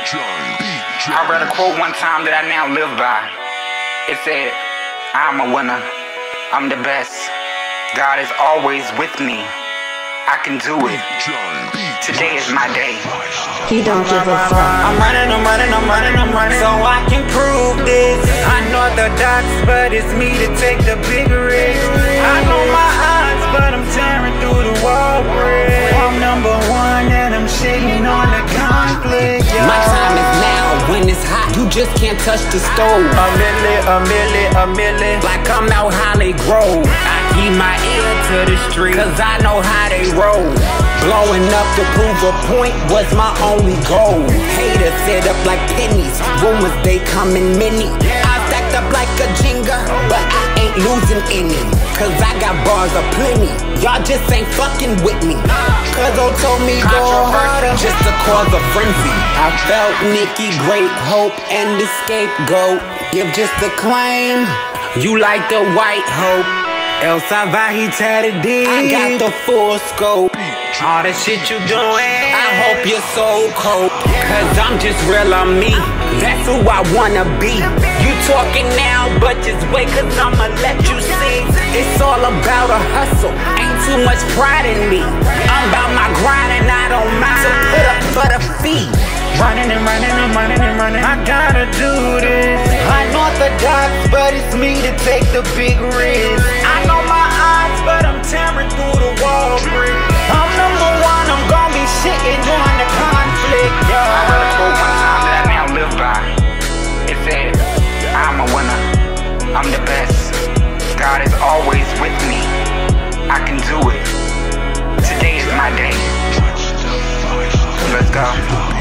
I read a quote one time that I now live by. It said, I'm a winner, I'm the best, God is always with me, I can do it, today is my day. He don't give a fuck. I'm running, so I can prove this. Unorthodox, but it's me to take the big risk. I know my odds, but I'm tearing through the wall brick. I'm number one and I'm shitting on the conflict. My time is now, when it's hot, you just can't touch the stove. A milli, like I'm out Holly Grove. I keep my ear to the street, cause I know how they roll. Blowing up to prove a point was my only goal. Haters set up like pennies, rumors they come in many. I stacked up like a Jenga, but I ain't losing any, cause I got bars of plenty. Y'all just ain't fucking with me, cause O told me go harder, just to cause a frenzy. I felt Nikki, great hope, and the scapegoat. Give just a claim, you like the white hope. El Salvaje tatted deep. I got the full scope. All the shit you doing, I hope you're so cold, cause I'm just real on me. That's who I wanna be. You talking now, but just wait, cause I'ma let you see. It's all about a hustle, ain't too much pride in me. I'm about my grind and I don't mind to put up for the fee. Running, I gotta do this. Unorthodox, but it's me to take the big risk. I know my odds, but I'm tearing through the wall brick. I'm number one, I'm gonna be shitting on the conflict, yo. I read a quote one time that I now live by. It said, I'm a winner, I'm the best, God is always with me, I can do it, today is my day. Let's go.